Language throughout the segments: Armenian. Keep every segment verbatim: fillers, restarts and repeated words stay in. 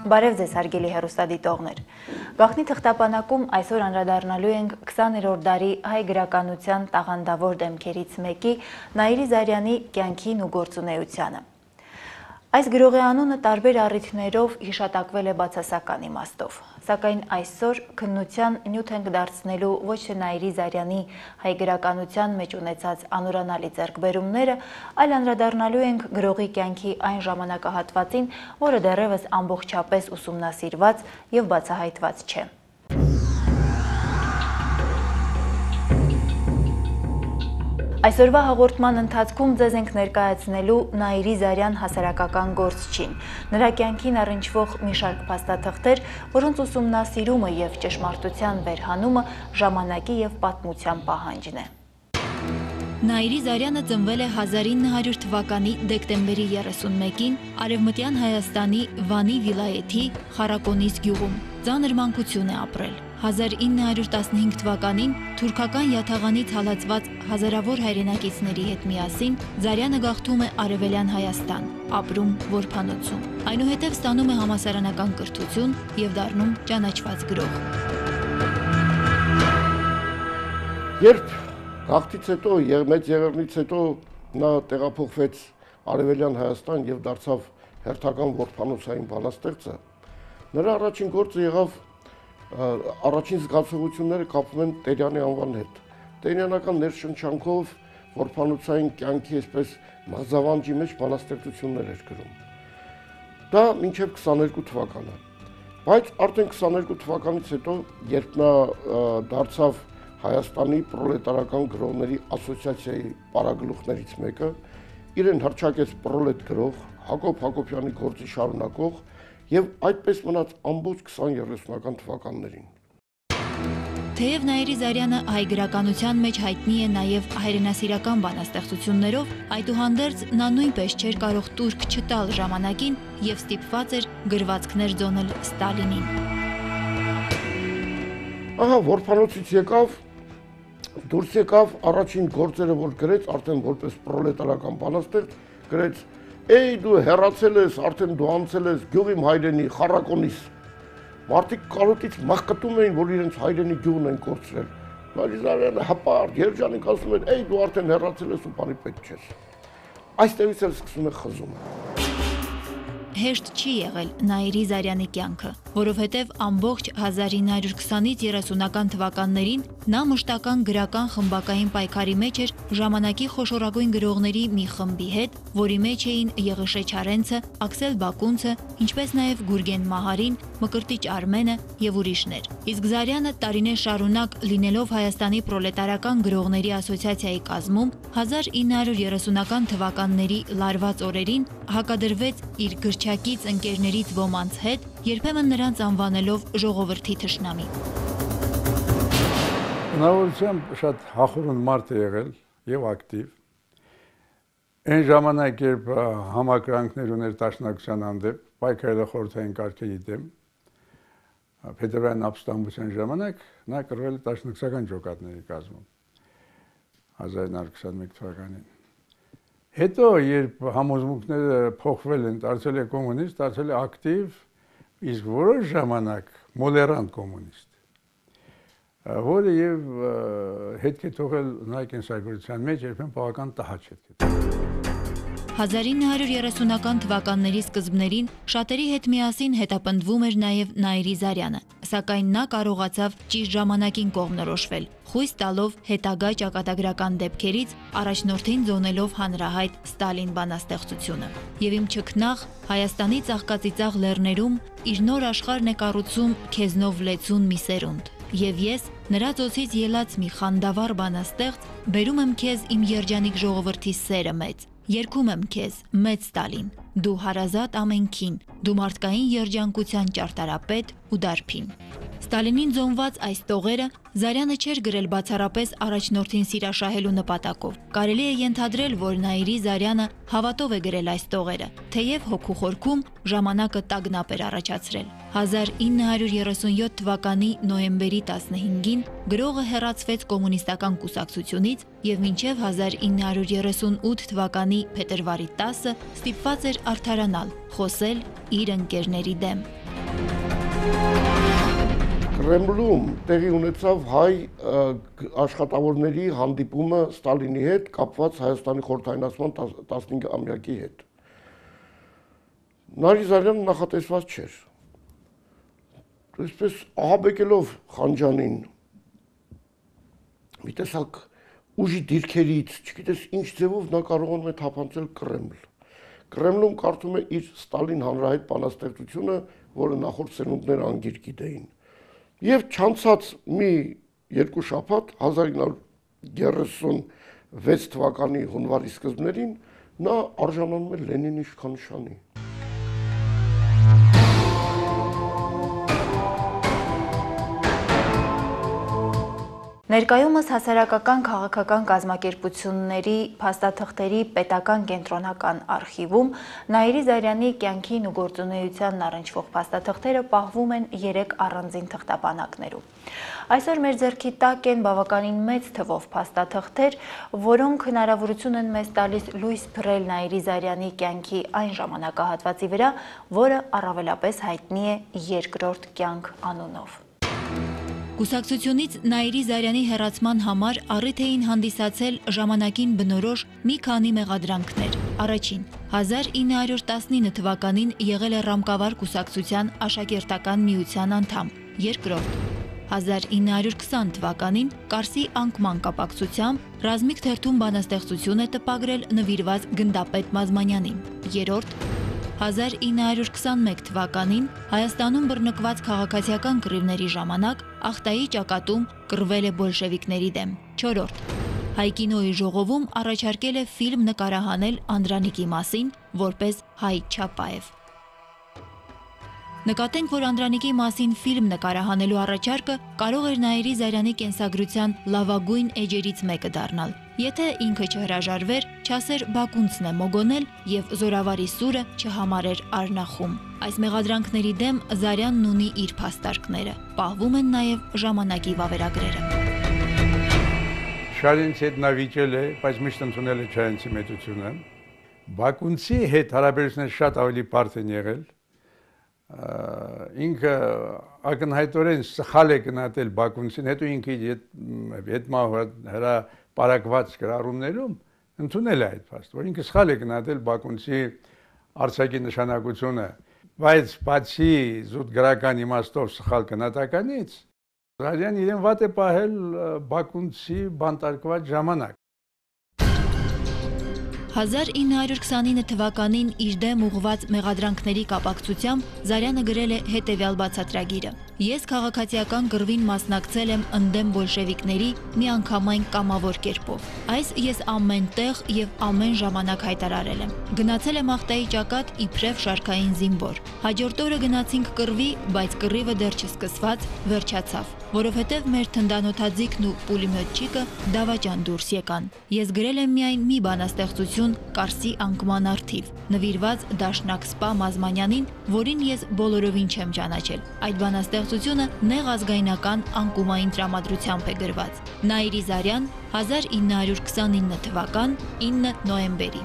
Բարև ձեզ հարգելի հեռուստադիտողներ։ Գաղտնի թղթապանակում այսօր անդրադառնալու ենք քսաներորդ դարի հայ գրականության տաղանդավոր դեմքերից մեկի Նաիրի Զարյանի կյանքին ու գործունեությանը։ Այս գրողի անունը տարբեր առիթներով հիշատակվել է բացասական իմաստով, սակայն այսօր քննության նյութ ենք դարձնելու ոչ թե Նաիրի Զարյանի հայ գրականության մեջ ունեցած անուրանալի ձեռքբերումները, այլ անդրադառնալու ենք գրողի կյանքի այն ժամանակահատվածին, որը դեռևս ամբողջապես ուսումնասիրված եւ բացահայտված չէ։ Այսօրվա հաղորդման ընթացքում ձեզ ենք ներկայացնելու Նաիրի Զարյան հասարակական գործչին, նրա կյանքին առնչվող մի շարք փաստաթղթեր, որոնց ուսումնասիրումը եւ ճշմարտության վերհանումը ժամանակի եւ պատմության պահանջն է։ Նաիրի Զարյանը ծնվել է հազար ինը հարյուր թվականի դեկտեմբերի երեսունմեկին Արևմտյան Հայաստանի Վանի վիլայեթի Խարակոնիս գյուղում։ Ծանր մանկություն է ապրել։ հազար ինը հարյուր տասնհինգ թվականին թուրքական յաթաղանից հալածված հազարավոր հայրենակիցների հետ միասին Զարյանը գաղթում է Արևելյան Հայաստան, ապրում Որփանոցում։ Այնուհետև ստանում է համալսարանական կրթություն եւ դառնում ճանաչված գրող։ Երբ գաղթից հետո, մեծ եղեռնից հետո նա տեղափոխվեց Արևելյան Հայաստան եւ դարձավ հերթական Որփանոցային բանաստեղծը, նրա առաջին գործը եղավ առաջին զգացողությունները կապվում են Տերյանի անվան հետ։ Տերյանական ներշնչանքով Որփանոցային կյանքի այսպես մղձավանջի մեջ բանաստեղծություններ էր գրում։ Դա մինչև քսաներկու թվականը։ Բայց արդեն քսաներկու թվականից հետո, երբ նա դարձավ Հայաստանի պրոլետարական գրողների ասոցիացիայի պարագլուխներից մեկը, իրեն հռչակեց պրոլետ գրող, Հակոբ Հակոբյանի գործի շարունակող եւ այդպես մնաց ամբողջ քսան երեսունական թվականներին։ Թեև Նաիրի Զարյանը հայ գրականության մեջ հայտնի է նաև հայրենասիրական բանաստեղծություններով, այդուհանդերձ նա նույնպես չէր կարող տուրք չտալ ժամանակին եւ ստիպված էր գրվածքներ ձոնել Ստալինին։ Ահա Որփանոցից եկավ, դուրս եկավ, առաջին գործերը որ գրեց, արդեն որպես պրոլետարական բանաստեղծ, գրեց Էй դու հեռացել ես, արդեն դու անցել ես գյուղիմ հայրենի Խարակոնիս։ Մարդիկ կարոտից մաղկտում էին, որ իրենց հայրենի գյուղն են կորցրել։ Նաիրի Զարյանը հպարտ, երջանիկ ասում էր, Էй դու արդեն հեռացել ես ու բանի պետք չես։ Այստեղից էլ սկսում է խզումը։ Հեշտ չի եղել Նաիրի Զարյանի կյանքը, որովհետև ամբողջ հազար ինը հարյուր քսանից երեսունական թվականներին նա մշտական գրական խմբակային պայքարի մեջ էր ժամանակի խոշորագույն գրողների մի խմբի հետ, որի մեջ էին Եղիշե Չարենցը, Աքսել Բակունցը, ինչպես նաև Գուրգեն Մահարին, Մկրտիչ Արմենը եւ ուրիշներ։ Իսկ Զարյանը տարիներ շարունակ լինելով Հայաստանի պրոլետարական գրողների ասոցիացիայի կազմում, հազար ինը հարյուր երեսունական թվականների լարված օրերին հակադրվեց իր գրչակից ընկերներից ոմանց հետ, երբեմն նրանց անվանելով ժողովրդի թշնամի։ Բնավորությամբ շատ հախորուն մարդ է եղել եւ ակտիվ։ Այն ժամանակ, երբ համակրանքներ ուներ Դաշնակցության հանդեպ, պայքարել է խորհրդային կարգերի դեմ, Փետրվարյան ապստամբության ժամանակ նա կրվել է Դաշնակցական ջոկատների կազմում հազար ինը հարյուր քսանմեկ թվականին։ Հետո, երբ համոզմունքները փոխվել են, դարձել է կոմունիստ, դարձել է ակտիվ, իսկ որոշ ժամանակ մոլերանտ կոմունիստ, որը եւ հետք է թողել նայ կենսագրության մեջ երբեմն բավական տհաճ հետք է թողել։ հազար ինը հարյուր երեսունական թվականների սկզբներին շատերի հետ միասին հետապնդվում էր նաև Նաիրի Զարյանը, սակայն նա կարողացավ ճիշտ ժամանակին կողմնորոշվել, խույս տալով հետագա ճակատագրական դեպքերից, առաջնորդին ձոնելով հանրահայտ Ստալին բանաստեղծությունը։ Եվ իմ չքնաղ Հայաստանի ծաղկածիծաղ լեռներում իր նոր աշխարհն է կառուցում քեզնով լեցուն մի սերունդ։ Եվ ես, նրա ծոցից ելած մի խանդավառ բանաստեղծ, բերում եմ քեզ իմ երջանիկ ժողովրդի սերը մեծ, երգում եմ քեզ, մեծ Ստալին, դու հարազատ ամենքին, դու մարդկային երջանկության ճարտարապետ ու դարբին։ Ստալինին ձոնված այս տողերը Զարյանը չէր գրել բացառապես առաջնորդին սիրաշահելու նպատակով։ Կարելի է ենթադրել, որ Նաիրի Զարյանը հավատով է գրել այս տողերը, թեև հոգու խորքում ժամանակը տագնապ էր առաջացրել։ հազար ինը հարյուր երեսունյոթ թվականի նոյեմբերի տասնհինգին գրողը հեռացվեց կոմունիստական կուսակցությունից և մինչև հազար ինը հարյուր երեսունութ թվականի փետրվարի տասը ստիպված էր արդարանալ, խոսել իր ընկերների դեմ։ Կրեմլում տեղի ունեցավ հայ աշխատավորների հանդիպումը Ստալինի հետ կապված Հայաստանի խորհրդայնացման տասնհինգամյակի հետ։ Նարի Զարյանը նախատեսված չէր։ Այսպես ահաբեկելով Խանջանին, մի տեսակ ուժի դիրքերից, չգիտես ինչ ձևով նա կարողանում է թափանցել Կրեմլ։ Կրեմլում կարդում է իր Ստալին հանրահայտ բանաստեղծությունը, որը նախորդ սերունդները անգիր գիտեին։ Եվ չանցած մի երկու շաբաթ հազար ինը հարյուր երեսունվեց թվականի հունվարի սկզբներին նա արժանանում է Լենինի իշխանանշանի։ Ներկայումս հասարակական քաղաքական կազմակերպությունների փաստաթղթերի պետական կենտրոնական արխիվում Նաիրի Զարյանի կյանքին ու գործունեությանն առնչվող փաստաթղթերը պահվում են երեք առանձին թղթապանակներում։ Այսօր մեր ձեռքի տակ են բավականին մեծ թվով փաստաթղթեր, որոնք հնարավորություն են մեզ տալիս լույս փռել Նաիրի Զարյանի կյանքի այն ժամանակահատվածի վրա, որը առավելապես հայտնի է երկրորդ կյանք անունով։ Կուսակցությունից Նաիրի Զարյանի հեռացման համար առիթ էին հանդիսացել ժամանակին բնորոշ մի քանի մեղադրանքներ։ Առաջին, հազար ինը հարյուր տասնինը թվականին եղել է Ռամկավար կուսակցության աշակերտական միության անդամ։ Երկրորդ, հազար ինը հարյուր քսան թվականին Կարսի անկման կապակցությամբ Ռազմիկ թերթում բանաստեղծություն է տպագրել նվիրված գնդապետ Մազմանյանին։ Երրորդ, հազար ինը հարյուր քսանմեկ թվականին Հայաստանում բռնկված քաղաքացիական կռիվների ժամանակ Ախտայի ճակատում կռվել է բոլշևիկների դեմ։ Չորրորդ, Հայ կինոյի ժողովում առաջարկել է ֆիլմ նկարահանել Անդրանիկի մասին որպես Հայ Չապաև։ Նկատենք, որ Անդրանիկի մասին ֆիլմ նկարահանելու առաջարկը կարող էր Նաիրի Զարյանի կենսագրության լավագույն էջերից մեկը դառնալ։ Եթե ինքը չհրաժարվեր, չասեր Բակունցն է մոգոնել և զորավարի սուրը չհամարեր Արնախում։ Այս մեղադրանքների դեմ Զարյանն ունի իր փաստարկները, պահվում են նաև ժամանակի վավերագրերը։ Շարինց հետ նա վիճել է, բայց միշտ ընդունել է Չարենցի մեծությունը։ Բակունցի հետ հարաբերությունները շատ ավելի բարդ են եղել։ Ինքը ակնհայտորեն սխալ է գնահատել Բակունցին, հետո ինքը հետմահրապարակված գրառումներում ընդունել է այդ փաստը, որ ինքը սխալ է գնահատել Բակունցի արձակի նշանակությունը, բայց բացի զուտ գրական իմաստով սխալ գնահատականից, Զարյանը իրեն վատ է պահել Բակունցի բանտարկված ժամանակ։ հազար ինը հարյուր քսանինը թվականին իր դեմ ուղղված մեղադրանքների կապակցությամբ Զարյանը գրել է հետևյալ բացատրագիրը. Ես քաղաքացիական կռվին մասնակցել եմ ընդդեմ բոլշևիկների միանգամայն կամավոր կերպով։ Այս ես ամեն տեղ և ամեն ժամանակ հայտարարել եմ։ Գնացել եմ Ախտայի ճակատ իբրև շարքային զինվոր։ Հաջորդ օրը գնացինք կռվի, բայց կռիվը դեռ չսկսված, վերջացավ, որովհետև մեր թնդանոթաձիգն ու պուլիմյոտչիկը դավաճան դուրս եկան։ Ես գրել եմ միայն մի բանաստեղծություն Կարսի անկման առթիվ, նվիրված Դաշնակ Սպա Մազմանյանին, որին ես բոլորովին չեմ ճանաչել։ Այդ բանաստեղծությունը նեղ ազգայնական անկումային տրամադրությամբ է գրված։ Նաիրի Զարյան, հազար ինը հարյուր քսանինը թվական, ինը նոյեմբերի։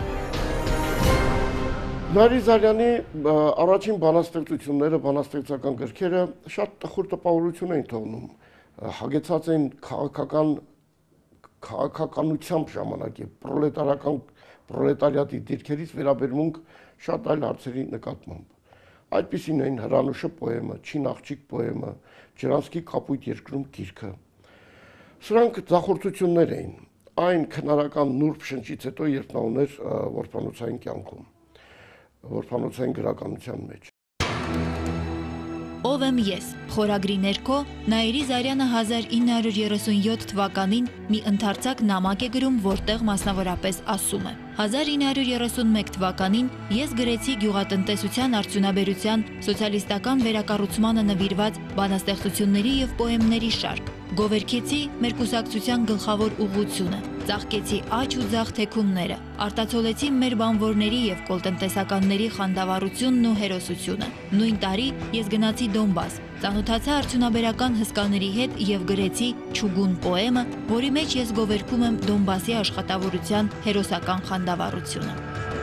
Նաիրի Զարյանի առաջին բանաստեղծությունները, բանաստեղծական գրքերը շատ տխուր տպավորություն էին թողնում, հագեցած էին քաղաքական քաղաքականությամբ ժամանակի պրոլետարական պրոլետարիատի դիրքերից վերաբերմունք շատ այլ հարցերի նկատմամբ։ Այդպիսին էին Հրանուշը պոեմը, Չին աղջիկ պոեմը, Ջրանսկի կապույտ երկրում գիրքը։ Սրանք ձախորդություններ էին այն քնարական նուրբ շնչից հետո, երբ նա ուներ որբանոցային կյանքում, որբանոցային գրականության մեջ։ Ով եմ ես, խորագրի ներքո Նաիրի Զարյանը հազար ինը հարյուր երեսունյոթ թվականին մի ընդարձակ նամակ է գրում, որտեղ մասնավորապես ասում է. հազար ինը հարյուր երեսունմեկ թվականին ես գրեցի գյուղատնտեսության արդյունաբերության սոցիալիստական վերակառուցմանը նվիրված բանաստեղծությունների եւ պոեմների շարք, գովերքեցի մեր կուսակցության գլխավոր ուղղությունը, ծաղկեցի աջ ու ձախ թեքումները, արտացոլեցի մեր բանվորների եւ կոլտնտեսականների խանդավառությունն ու հերոսությունը։ Նույն տարի ես գնացի Դոնբաս, ծանոթացա արդյունաբերական հսկաների հետ եւ գրեցի Չուգուն պոեմը, որի մեջ ես գովերքում եմ Դոնբասի աշխատավորության հերոսական խանդավառությունը։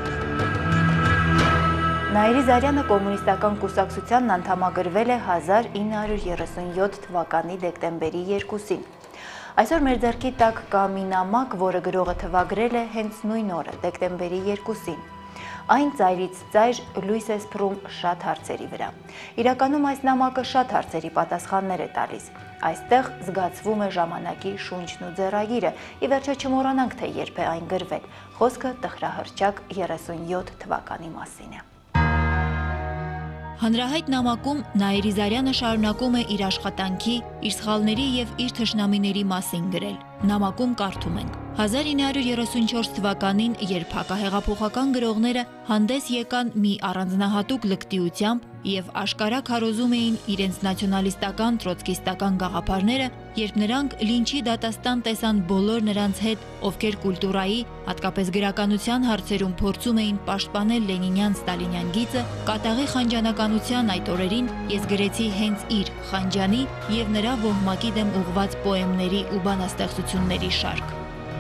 Նաիրի Զարյանը կոմունիստական կուսակցությանն անդամագրվել է հազար ինը հարյուր երեսունյոթ թվականի դեկտեմբերի երկուսին։ Այսօր մեր ձեռքի տակ կա մի նամակ, որը գրողը թվագրել է հենց նույն օրը, դեկտեմբերի երկուսին։ Այն ծայրից ծայր լույս է սփռում շատ հարցերի վրա։ Իրականում այս նամակը շատ հարցերի պատասխաններ է տալիս։ Այստեղ զգացվում է ժամանակի շունչն ու ձեռագիրը, ի վերջո չմոռանանք, թե երբ է այն գրվել։ Խոսքը տխրահռչակ երեսունյոթ թվականի մասին է։ Հանրահայտ նամակում Նաիրի Զարյանը շարունակում է իր աշխատանքի, իր սխալների եւ իր թշնամիների մասին գրել։ Նամակում կարդում ենք. հազար ինը հարյուր երեսունչորս թվականին, երբ հակահեղափոխական գրողները հանդես եկան մի առանձնահատուկ լկտիությամբ եւ աշկարակ հարոզում էին իրենց նացիոնալիստական տրոցկիստական գաղափարները, երբ նրանք լինչի դատաստան տեսան բոլոր նրանց հետ, ովքեր կուլտուրայի, հատկապես գրականության հարցերում փորձում էին պաշտպանել Լենինյան Ստալինյան գիծը, կատաղի խանջանականության այդ օրերին ես գրեցի հենց իր Խանջանի եւ նրա ոհմակի դեմ ուղղված պոեմների ու բանաստեղծությունների շարք։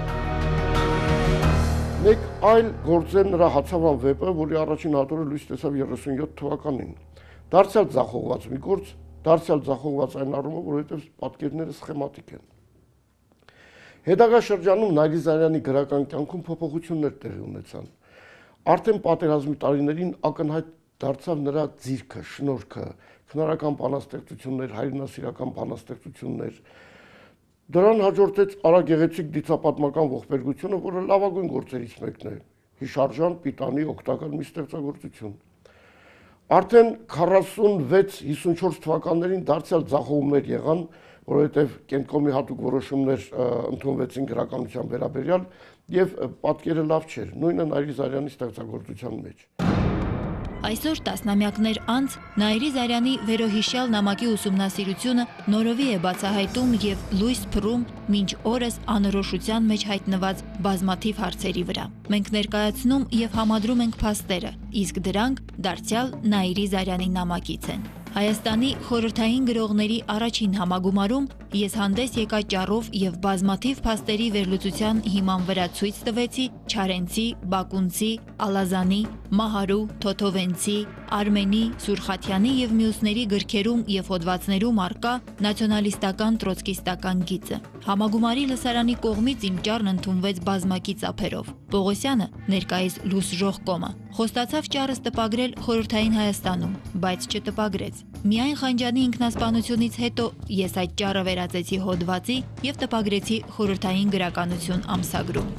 Մեկ այլ գործեր նրա հացավան վեպը, որի առաջին հատորը լույս տեսավ երեսունյոթ թվականին։ Դարձյալ ձախողված մի գործ, դարձյալ ձախողված այն առումով, որովհետև պատկերները սխեմատիկ են։ Հետագա շրջանում Նաիրի Զարյանի գրական կյանքում փոփոխություններ տեղի ունեցան։ Արդեն պատերազմի տարիներին ակնհայտ դարձավ նրա ձիրքը, շնորհքը, քնարական բանաստեղծություններ, հայրենասիրական բանաստեղծություններ։ Դրան հաջորդեց արագեղեցիկ դիցապատմական ողբերգությունը, որը լավագույն գործերից մեկն է, հիշարժան, պիտանի, օգտակար մի ստեղծագործություն։ Արդեն քառասունվեց հիսունչորս թվականներին դարձյալ ձախողումներ եղան, որովհետև Կենտկոմի հատուկ որոշումներ ընդունվեցին գրականության վերաբերյալ եւ պատկերը լավ չէր, նույնը Նաիրի Զարյանի ստեղծագործության մեջ։ Այսօր տասնամյակներ անց Նաիրի Զարյանի վերոհիշյալ նամակի ուսումնասիրությունը նորովի է բացահայտում եւ լույս փռում մինչ օրս անորոշության մեջ հայտնված բազմաթիվ հարցերի վրա։ Մենք ներկայացնում եւ համադրում ենք փաստերը, իսկ դրանք դարձյալ Նաիրի Զարյանի նամակից են։ Հայաստանի խորհրդային գրողների առաջին համագումարում ես հանդես եկա ճառով եւ բազմաթիվ փաստերի վերլուծության հիման վրա ցույց տվեցի Չարենցի, Բակունցի, Ալազանի, Մահարու, Թոթովենցի, Արմենի, Սուրխաթյանի եւ մյուսների գրքերում եւ հոդվածներում արկա նացիոնալիստական տրոցկիստական գիծը։ Համագումարի լսարանի կողմից իմ ճառն ընդունվեց բազմակի ծափերով։ Պողոսյանը, ներկայիս Լուսժող կոմը, խոստացավ ճառս տպագրել Խորհրդային Հայաստանում, բայց չտպագրեց։ Միայն Խանջանի ինքնասպանությունից հետո ես այդ ճառը վերածեցի հոդվածի եւ տպագրեցի Խորհրդային գրականություն ամսագրում։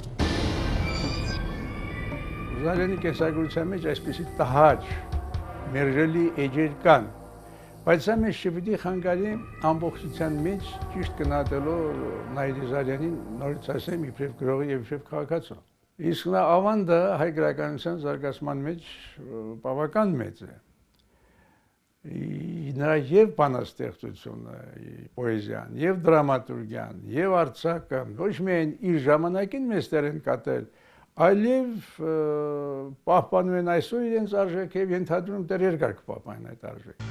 Զարյանի կենսագրության մեջ այսպիսի տհաճ, մերժելի էջեր կան, բայց սա մեզ չպիտի խանգարի ամբողջության մեջ ճիշտ գնահատելով Նաիրի Զարյանին նորից ասեմ իբրև գրողի եւ իբրև քաղաքացու։ Իսկ նա ավանդը հայ գրականության զարգացման մեջ բավական մեծ է։ Նրա եւ բանաստեղծությունը, պոեզիան, եւ դրամատուրգիան, եւ արձակը ոչ միայն իր ժամանակին մեծ դեր են կատարել, այլև պահպանում են այսօր իրենց արժեքը եւ ենթադրում դեռ երկար կպահպանեն այդ արժեքը։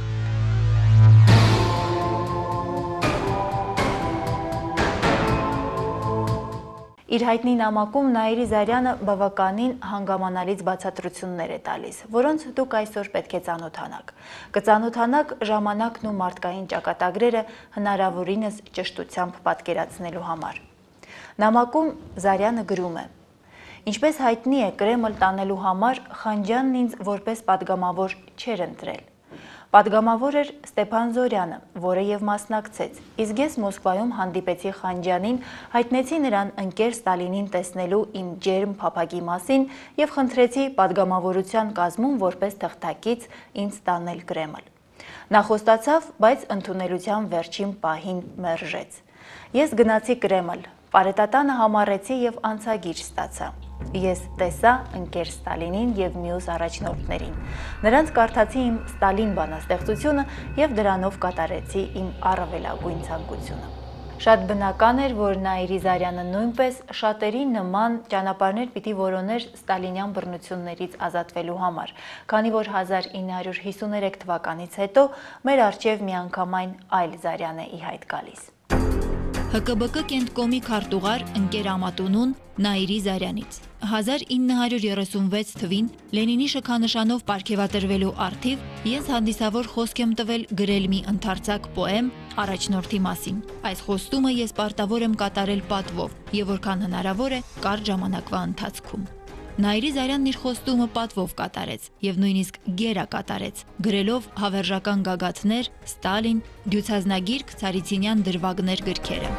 Իր հայտնի նամակում Նաիրի Զարյանը բավականին հանգամանալից բացատրություններ է տալիս, որոնց դուք այսօր պետք է ծանոթանաք։ Կծանոթանաք ժամանակն ու մարդկային ճակատագրերը հնարավորինս ճշտությամբ պատկերացնելու համար։ Նամակում Զարյանը գրում է. Ինչպես հայտնի է, Կրեմլ տանելու համար Խանջանն ինձ որպես պատգամավոր չէր ընտրել։ Պատգամավոր էր Ստեփան Զորյանը, որը եւ մասնակցեց, իսկ ես Մոսկվայում հանդիպեցի Խանջանին, հայտնեցի նրան ընկեր Ստալինին տեսնելու իմ ջերմ փափագի մասին եւ խնդրեցի պատգամավորության կազմում որպես թղթակից ինձ տանել Կրեմլ։ Նա խոստացավ, բայց ընդունելության վերջին պահին մերժեց։ Ես գնացի Կրեմլ, պարետատանը համառեցի եւ անցագիր ստացա։ Ես տեսա ընկեր Ստալինին եւ մյուս առաջնորդներին։ Նրանց կարդացի իմ Ստալին բանաստեղծությունը եւ դրանով կատարեցի իմ առավելագույն ցանկությունը։ Շատ բնական էր, որ Նաիրի Զարյանը նույնպես շատերի նման ճանապարհներ պիտի որոներ ստալինյան բռնություններից ազատվելու համար, քանի որ հազար ինը հարյուր հիսուներեք թվականից հետո մեր առջև միանգամայն այլ Զարյան է ի հայտ գալիս։ ՀԿԲԿ կենտկոմի քարտուղար ընկեր Ամատունուն Նաիրի Զարյանից հազար ինը հարյուր երեսունվեց թվին Լենինի շքանշանով պարգևատրվելու առթիվ ես հանդիսավոր խոսք եմ տվել գրել մի ընդարձակ պոեմ առաջնորդի մասին։ Այս խոստումը ես պարտավոր եմ կատարել պատվով եւ որքան հնարավոր է կարճ ժամանակվա ընթացքում։ Նաիրի Զարյանն իր խոստումը պատվով կատարեց եւ նույնիսկ գերա կատարեց, գրելով հավերժական գագաթներ, Ստալին, դյուցազնագիրք, Ցարիցինյան դրվագներ գրքերը։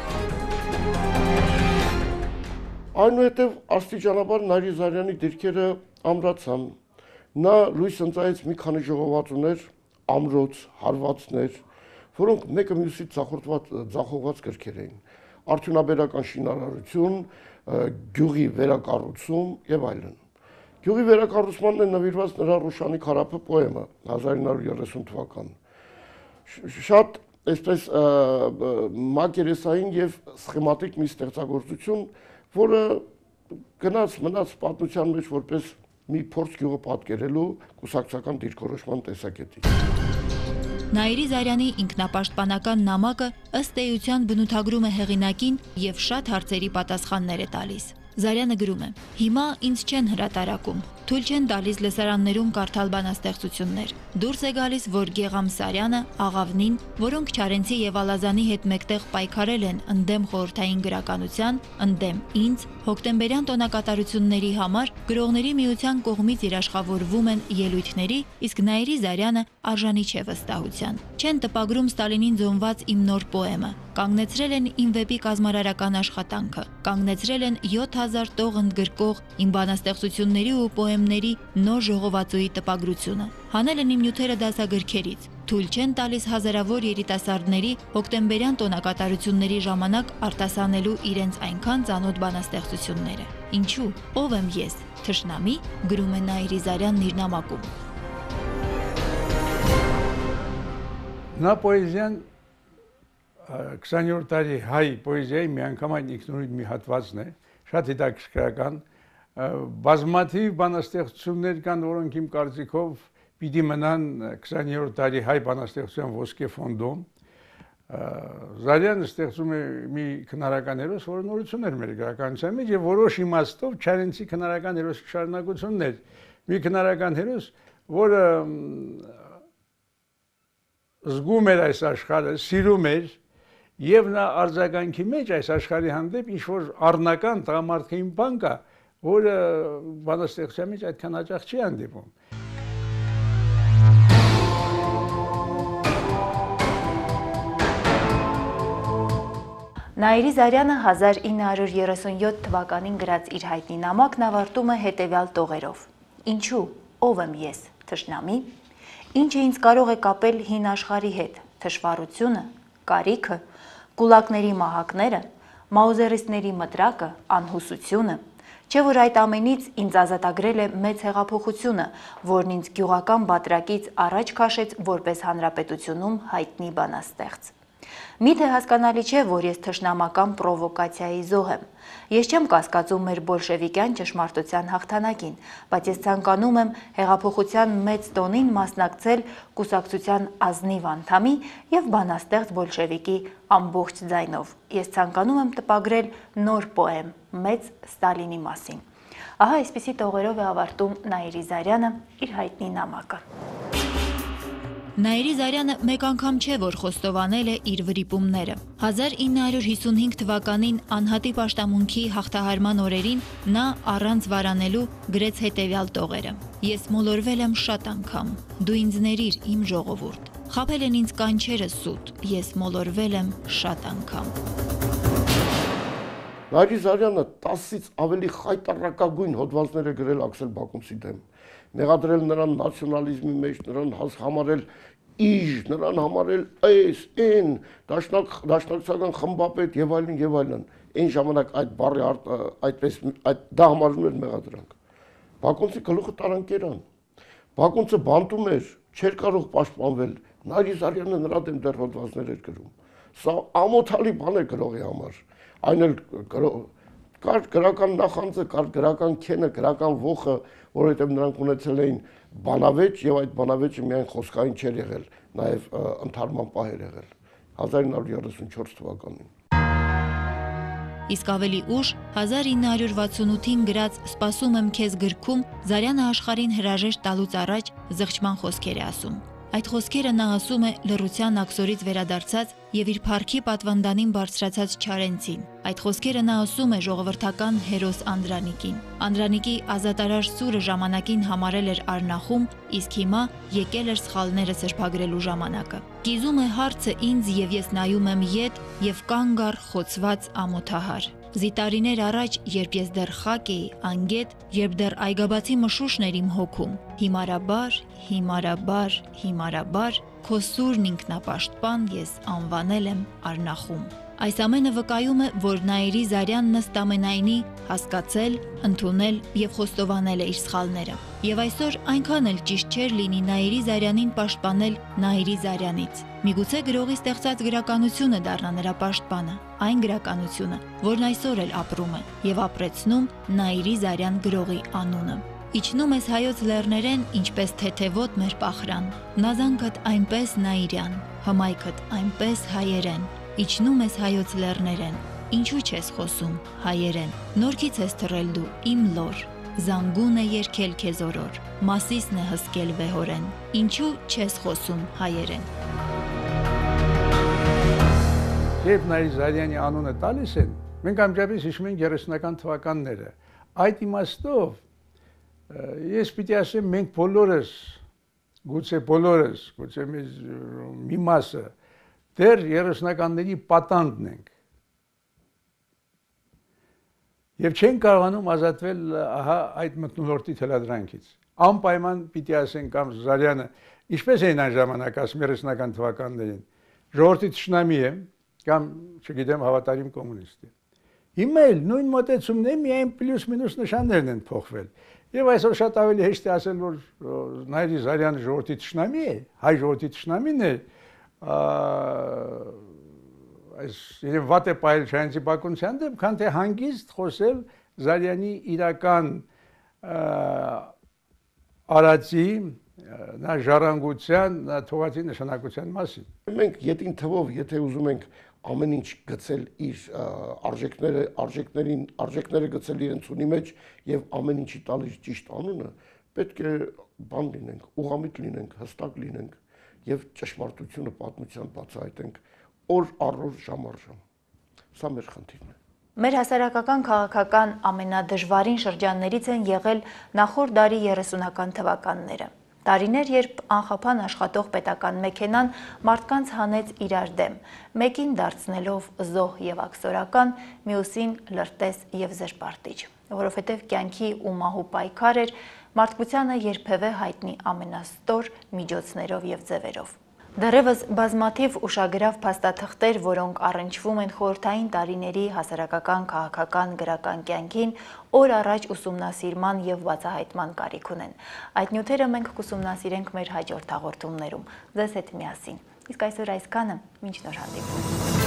Այնուհետև աստիճանաբար Նաիրի Զարյանի դիրքերը ամրացան։ Նա լույս ընծայեց մի քանի ժողովածուներ, ամրոց, հարվածներ, որոնք մեկը մյուսից ձախողված գրքեր էին։ Արդյունաբերական շինարարություն, գյուղի վերակառուցում եւ այլն։ Գյուղի վերակառուցմանն է նվիրված նրա Ռուշանի քարափը պոեմը հազար ինը հարյուր երեսուն թվական։ Շատ այսպես մակերեսային եւ սխեմատիկ մի ստեղծագործություն, որը գնաց մնաց պատմության մեջ որպես մի փորձ գյուղը պատկերելու կուսակցական դիրքորոշման տեսակետից։ Նաիրի Զարյանի ինքնապաշտպանական նամակը ըստ էության բնութագրում է հեղինակին եւ շատ հարցերի պատասխաններ է տալիս։ Զարյանը գրում է. Հիմա ինձ չեն հրատարակում, թույլ չեն տալիս լսարաններում կարդալ բանաստեղծություններ։ Դուրս է գալիս, որ Գեգամ Սարյանը, Աղավնին, որոնք Չարենցի եւ Ալազանի հետ մեկտեղ պայքարել են ընդդեմ խորհրդային գրականության, ընդդեմ ինձ, հոկտեմբերյան տոնակատարությունների համար գրողների միության կողմից երաշխավորվում են ելույթների, իսկ Նաիրի Զարյանը արժանի չէ վստահության։ Չեն տպագրում Ստալինին զոնված իմ նոր պոեմը, կանգնեցրել են իմ վեպի կազմարարական աշխատանքը, կանգնեցրել են յոթ հազար տող ընդգրկող իմ բանաստեղծությունների ու պոեմների նոր ժողովածուի տպագրությունը, հանել են իմ նյութերը դասագրքերից, թույլ չեն տալիս հազարավոր երիտասարդների հոկտեմբերյան տոնակատարությունների ժամանակ արտասանելու իրենց այնքան ծանոթ բանաստեղծությունները։ Ինչու, ով եմ ես, թշնամի, գրում է Նաիրի Զարյանն իր նամակում։ Նա պոեզիան քսաներորդ դարի հայ պոեզիայի միանգամայն ինքնուրույն մի հատվածն է, շատ հետաքրքրական, բազմաթիվ բանաստեղծություններ կան, որոնք իմ կարծիքով պիտի մնան քսաներորդ դարի հայ բանաստեղծության ոսկե ֆոնդում։ Զարյանը ստեղծում է մի քնարական հերոս, որը նորություն էր մեր գրականության մեջ եւ որոշ իմաստով Չարենցի քնարական հերոսի շարունակությունն էր։ Մի քնարական հերոս, որը զգում էր այս աշխարհը, սիրում էր եւ նա արձագանքի մեջ այս աշխարհի հանդեպ ինչ որ առնական տղամարդկային բան կա, որը բանաստեղծության մեջ այդքան հաճախ չի հանդիպում։ Նաիրի Զարյանը հազար ինը հարյուր երեսունյոթ թվականին գրած իր հայտնի նամակն ավարտում է հետևյալ տողերով. Ինչու, ով եմ ես, թշնամի, ինչ ինձ կարող է կապել հին աշխարհի հետ, թշվառությունը, կարիքը, կուլակների մահակները, մաուզերիստների մտրակը, անհուսությունը, չէ որ այդ ամենից ինձ ազատագրել է մեծ հեղափոխությունը, որն ինձ գյուղական բատրակից առաջ քաշեց որպես հանրապետությունում հայտնի բանաստեղծ։ Միթե հասկանալի չէ, որ ես թշնամական պրովոկացիայի զոհ եմ։ Ես չեմ կասկածում մեր բոլշևիկյան ճշմարտության հաղթանակին, բայց ես ցանկանում եմ հեղափոխության մեծ տոնին մասնակցել կուսակցության ազնիվ անդամի եւ բանաստեղծ բոլշևիկի ամբողջ ձայնով։ Ես ցանկանում եմ տպագրել նոր պոեմ մեծ Ստալինի մասին։ Ահա այսպիսի տողերով է ավարտում Նաիրի Զարյանը իր հայտնի նամակը։ Նաիրի Զարյանը մեկ անգամ չէ, որ խոստովանել է իր վրիպումները։ հազար ինը հարյուր հիսունհինգ թվականին անհատի պաշտամունքի հաղթահարման օրերին նա առանց վարանելու գրեց հետևյալ տողերը. Ես մոլորվել եմ շատ անգամ, դու ինձ ներիր իմ ժողովուրդ, խաբել են ինձ կանչերը սուտ, ես մոլորվել եմ շատ անգամ։ Նաիրի Զարյանը տասից ավելի խայտառակագույն հոդվածներ է գրել Աքսել Բակումցի դեմ, մեղադրել նրան նացիոնալիզմի մեջ, նրան համարել իժ, նրան համարել այս, այն, դաշնակցական խմբապետ եւ այլն եւ այլն։ Այն ժամանակ այդ բառի այդպես այդ դա համարվում էր մեղադրանք։ Բակոնցի գլուխը տարան կերան։ Բակոնցը բանտում էր, չէր կարող պաշտպանվել։ Նայիրի Զարյանը նրա դեմ դեռ հոդվածներ էր գրում։ Սա ամոթալի բան է գրողի համար։ Այն էլ կար գրական նախանձը, կար գրական քենը, գրական ոխը, որովհետև նրանք ունեցել էին բանավեճ եւ այդ բանավեճը միայն խոսքային չէր եղել, նաեւ ընդհանրման պահ էր եղել հազար ինը հարյուր երեսունչորս թվականին։ Իսկ ավելի ուշ հազար ինը հարյուր վաթսունութին գրած «Սպասում եմ քեզ» գրքում Զարյանը աշխարհին հրաժեշտ տալուց առաջ զղջման խոսքեր է ասում։ Այդ խոսքերը նա ասում է լռության աքսորից վերադարձած եւ իր փառքի պատվանդանին բարձրացած Չարենցին։ Այդ խոսքերը նա ասում է ժողովրդական հերոս Անդրանիկին։ Անդրանիկի ազատարար սուրը ժամանակին համարել էր Արնախում, իսկ հիմա եկել էր սխալները սրբագրելու ժամանակը։ Կիզում է հարցը ինձ եւ ես նայում եմ ետ եւ կանգ առ խոցված ամոթահար։ Զիտարիներ առաջ, երբ ես դեռ խակ էի, անգետ, երբ դեռ այգաբացի մշուշն էր իմ հոգում, հիմարաբար, հիմարաբար, հիմարաբար, քո սուրն ինքնապաշտպան ես անվանել եմ Արնախում։ Այս ամենը վկայում է, որ Նայիրի Զարյանն ըստ ամենայնի հասկացել, ընդունել եւ խոստովանել է իր սխալները։ Եվ այսօր այնքան էլ ճիշտ չէր լինի Նայիրի Զարյանին պաշտպանել Նայիրի Զարյանից։ Միգուցե գրողի ստեղծած գրականությունը դառնա նրա պաշտպանը, այն գրականությունը, որն այսօր էլ ապրում է եւ ապրեցնում Նայիրի Զարյան գրողի անունը։ Իջնում ես հայոց լեռներեն, ինչպես թեթևոտ մեր պախրան, նազանքդ այնպես Նայիրյան, հմայքդ այնպես հայերեն։ Իջնում ես հայոց լեռներեն, ինչու չես խոսում հայերեն, նորքից ես թռել դու իմ լոր, զանգուն է երգել քեզ օրոր, մասիսն է հսկել վեհորեն, ինչու չես խոսում հայերեն։ Երբ Նայիրի Զարյանի անունը տալիս են, մենք ամենջապես հիշում ենք երեսունական թվականները։ Այդ իմաստով ես պիտի ասեմ, մենք բոլորս, գուցե բոլորս, գուցե մի մասը դեռ երեսունականների պատանդն ենք եւ չեն կարողանում ազատվել ահա այդ մթնոլորտի թելադրանքից։ Անպայման պիտի ասենք կամ Զարյանը, ինչպես էին այն ժամանակ ասում երեսունական թվականներին, ժողովրդի թշնամի է կամ չգիտեմ հավատարիմ կոմունիստ է։ Հիմա էլ նույն մոտեցումն է, միայն պլյուս մինուս նշաններն են փոխվել։ Եվ այսօր շատ ավելի հեշտ է ասել, որ Նայիրի Զարյանը ժողովրդի թշնամի է, հայ ժողովրդի թշնամին է, այս իրեն վատ է պահել Չարենցի Բակունցյան դեմ, քան թե հանգիստ խոսել Զարյանի իրական արածի, նա ժառանգության, նա թողածի նշանակության մասին։ Մենք ետին թվով, եթե ուզում ենք ամեն ինչ գցել իր արժեքները, արժեքներին, արժեքները գցել իրենց ունի մեջ եւ ամեն ինչի տալ իր ճիշտ անունը, պետք է բան լինենք, ուղղամիտ լինենք, հստակ լինենք եւ ճշմարտությունը պատմության բացահայտենք օր առ օր, ժամ առ ժամ։ Սա մեր խնդիրն է։ Մեր հասարակական քաղաքական ամենադժվարին շրջաններից են եղել նախորդ դարի երեսունական թվականները։ Տարիներ, երբ անխափան աշխատող պետական մեքենան մարդկանց հանեց իրար դեմ, մեկին դարձնելով զոհ եւ աքսորական, մյուսին լրտես եւ զրպարտիչ, որովհետեւ կյանքի ու մահու պայքար էր մարդկությանը երբևէ հայտնի ամենաստոր միջոցներով եւ ձևերով։ Դեռևս բազմաթիվ ուշագրավ փաստաթղթեր, որոնք առնչվում են խորհրդային տարիների հասարակական, քաղաքական, գրական կյանքին, օր առաջ ուսումնասիրման եւ բացահայտման կարիք ունեն։ Այդ նյութերը մենք կուսումնասիրենք մեր հաջորդ հաղորդումներում։ Ձեզ հետ միասին։ Իսկ այսօր այսքանը, մինչ նոր հանդիպում։